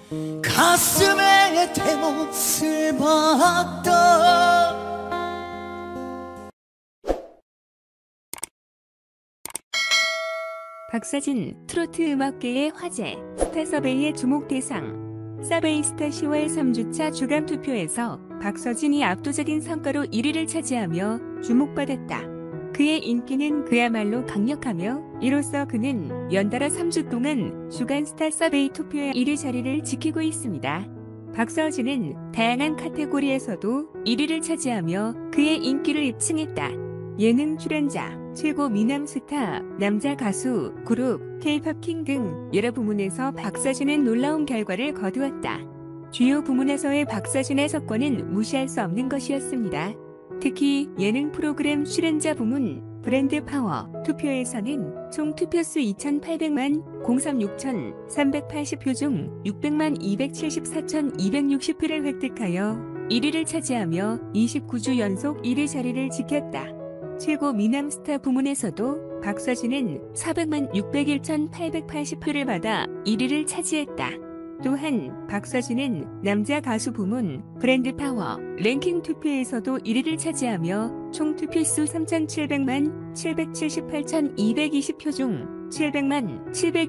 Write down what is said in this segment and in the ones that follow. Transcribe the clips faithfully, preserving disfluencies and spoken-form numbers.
가슴에 대못을 박다. 박서진, 트로트 음악계의 화제, 스타서베이의 주목 대상. 서베이스타 시월 삼 주차 주간 투표에서 박서진이 압도적인 성과로 일 위를 차지하며 주목받았다. 그의 인기는 그야말로 강력하며 이로써 그는 연달아 삼 주 동안 주간 스타 서베이 투표의 일 위 자리를 지키고 있습니다. 박서진은 다양한 카테고리에서도 일 위를 차지하며 그의 인기를 입증했다. 예능 출연자, 최고 미남 스타, 남자 가수, 그룹, 케이팝 킹 등 여러 부문에서 박서진은 놀라운 결과를 거두었다. 주요 부문에서의 박서진의 석권은 무시할 수 없는 것이었습니다. 특히 예능 프로그램 출연자 부문, 브랜드 파워 투표에서는 총 투표수 이천팔백만 공삼 육천삼백팔십 표 중 육백만 이백칠십사천이백육십 표를 획득하여 일 위를 차지하며 이십구 주 연속 일 위 자리를 지켰다. 최고 미남 스타 부문에서도 박서진은 사백만 육백일천팔백팔십 표를 받아 일 위를 차지했다. 또한 박서진은 남자 가수 부문 브랜드 파워 랭킹 투표에서도 일 위를 차지하며 총 투표수 삼천칠백만 칠백칠십팔천이백이십 표 중 칠백만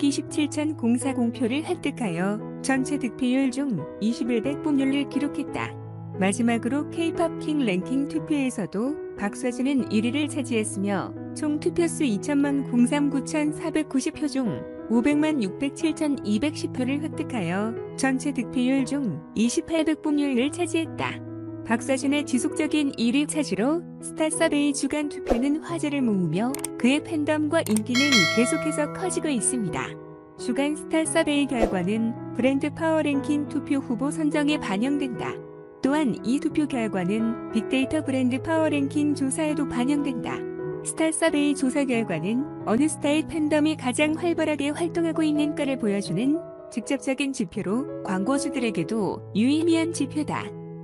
칠백이십칠천사십 표를 획득하여 전체 득표율 중 이십일 배 뽑률을 기록했다. 마지막으로 케이팝 킹 랭킹 투표에서도 박서진은 일 위를 차지했으며 총 투표수 이천만 공삼 구천사백구십 표 중 오백만 육백칠천이백십 표를 획득하여 전체 득표율 중 이십팔 배 뽑률을 차지했다. 박서진의 지속적인 일 위 차지로 스타서베이 주간 투표는 화제를 모으며 그의 팬덤과 인기는 계속해서 커지고 있습니다. 주간 스타서베이 결과는 브랜드 파워 랭킹 투표 후보 선정에 반영된다. 또한 이 투표 결과는 빅데이터 브랜드 파워 랭킹 조사에도 반영된다. 스타서베이 조사 결과는 어느 스타의 팬덤이 가장 활발하게 활동하고 있는가를 보여주는 직접적인 지표로 광고주들에게도 유의미한 지표다.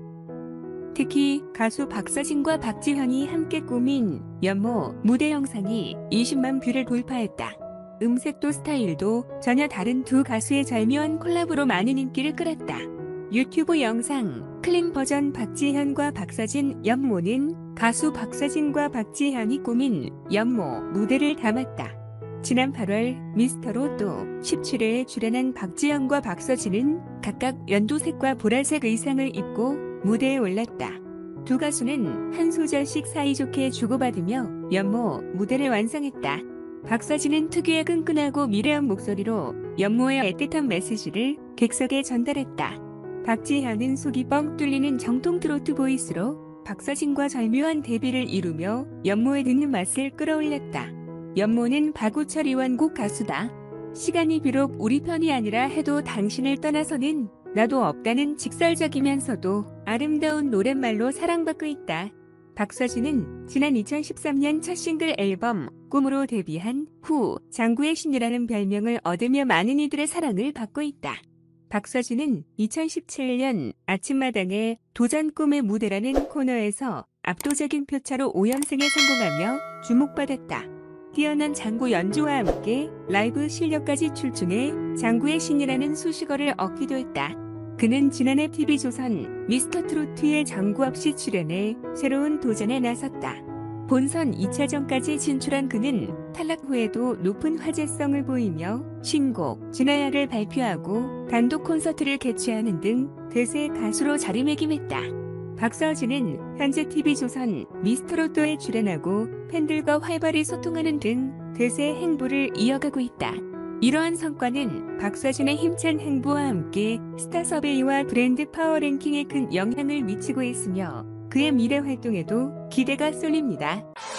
특히 가수 박서진과 박지현이 함께 꾸민 연모 무대 영상이 이십만 뷰를 돌파했다. 음색도 스타일도 전혀 다른 두 가수의 절묘한 콜라보로 많은 인기를 끌었다. 유튜브 영상 클린 버전 박지현과 박서진 연모는 가수 박서진과 박지현이 꾸민 연모 무대를 담았다. 지난 팔월 미스터롯도 십칠 회에 출연한 박지현과 박서진은 각각 연두색과 보라색 의상을 입고 무대에 올랐다. 두 가수는 한 소절씩 사이좋게 주고받으며 연모 무대를 완성했다. 박서진은 특유의 끈끈하고 미래한 목소리로 연모의 애틋한 메시지를 객석에 전달했다. 박지현은 속이 뻥 뚫리는 정통 트로트 보이스로 박서진과 절묘한 대비를 이루며 연모의 듣는 맛을 끌어올렸다. 연모는 박우철이 원곡 가수다. 시간이 비록 우리 편이 아니라 해도 당신을 떠나서는 나도 없다는 직설적이면서도 아름다운 노랫말로 사랑받고 있다. 박서진은 지난 이천십삼 년 첫 싱글 앨범 꿈으로 데뷔한 후 장구의 신이라는 별명을 얻으며 많은 이들의 사랑을 받고 있다. 박서진은 이천십칠 년 아침마당의 도전 꿈의 무대라는 코너에서 압도적인 표차로 오 연승에 성공하며 주목받았다. 뛰어난 장구 연주와 함께 라이브 실력까지 출중해 장구의 신이라는 수식어를 얻기도 했다. 그는 지난해 티비조선 미스터트로트에 장구 없이 출연해 새로운 도전에 나섰다. 본선 이 차전까지 진출한 그는 탈락 후에도 높은 화제성을 보이며 신곡 진아야를 발표하고 단독 콘서트를 개최하는 등 대세 가수로 자리매김했다. 박서진은 현재 티비조선 미스터롯도에 출연하고 팬들과 활발히 소통하는 등 대세 행보를 이어가고 있다. 이러한 성과는 박서진의 힘찬 행보와 함께 스타서베이와 브랜드 파워 랭킹에 큰 영향을 미치고 있으며 그의 미래 활동에도 기대가 쏠립니다.